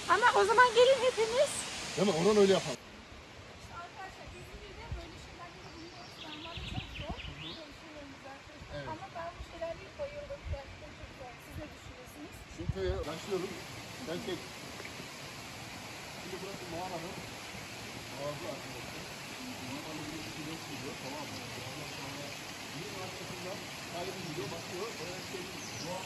Ama o zaman gelin hepimiz. Değil mi? Oradan öyle yapalım. Arkadaşlar İzmir'de böyle şeylerle bulunuyoruz. Normalde çok zor. Evet. Ama ben bu şeylerle bayıldım. Gerçekten çok zor. Siz ne düşünüyorsunuz? Çünkü başlıyorum. Ben tek. Şimdi burası mağaranın ağzı arkadaşlar. Mağaranın bir içine sürüyor, tamam mı? Ondan sonra bir arkasından sahibi gidiyor, bakıyor. Böyle şey, doğa.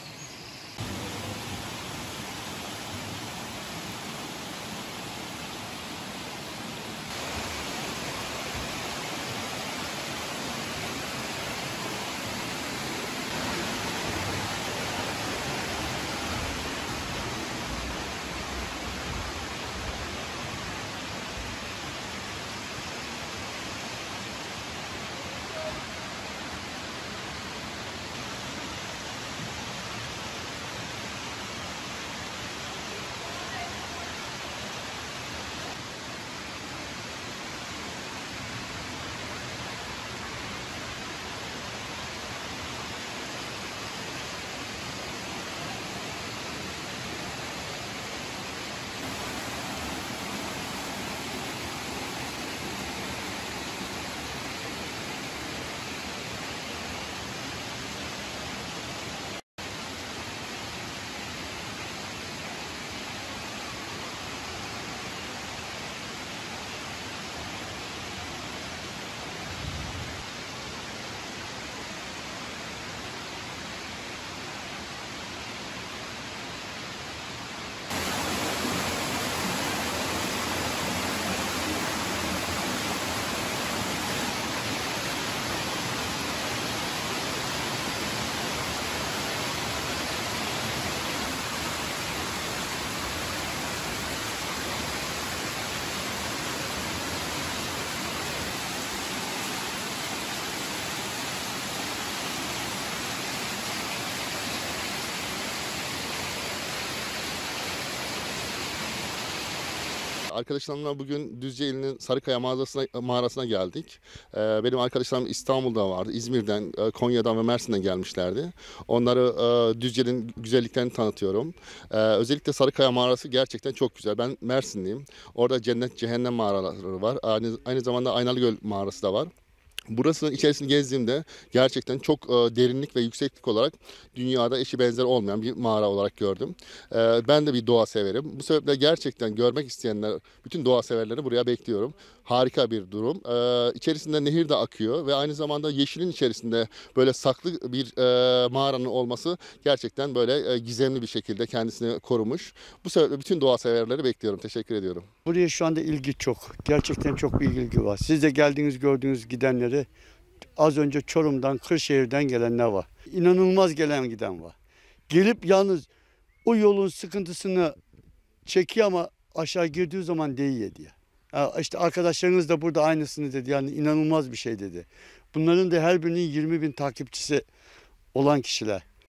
Arkadaşlarımla bugün Düzce ilinin Sarıkaya mağarasına geldik. Benim arkadaşlarım İstanbul'da vardı, İzmir'den, Konya'dan ve Mersin'den gelmişlerdi. Onları Düzce'nin güzelliklerini tanıtıyorum. Özellikle Sarıkaya mağarası gerçekten çok güzel. Ben Mersinliyim. Orada cennet cehennem mağaraları var. Aynı zamanda Aynalıgöl mağarası da var. Burasının içerisini gezdiğimde gerçekten çok derinlik ve yükseklik olarak dünyada eşi benzeri olmayan bir mağara olarak gördüm. Ben de bir doğa severim. Bu sebeple gerçekten görmek isteyenler, bütün doğa severleri buraya bekliyorum. Harika bir durum. İçerisinde nehir de akıyor ve aynı zamanda yeşilin içerisinde böyle saklı bir mağaranın olması gerçekten böyle gizemli bir şekilde kendisini korumuş. Bu sebeple bütün doğa severleri bekliyorum. Teşekkür ediyorum. Buraya şu anda ilgi çok. Gerçekten çok bir ilgi var. Siz de geldiğiniz, gördüğünüz gidenleri az önce Çorum'dan, Kırşehir'den gelenler var. İnanılmaz gelen giden var. Gelip yalnız o yolun sıkıntısını çekiyor ama aşağı girdiği zaman değiyor diye. İşte arkadaşlarınız da burada aynısını dedi. Yani inanılmaz bir şey dedi. Bunların da her birinin 20.000 takipçisi olan kişiler.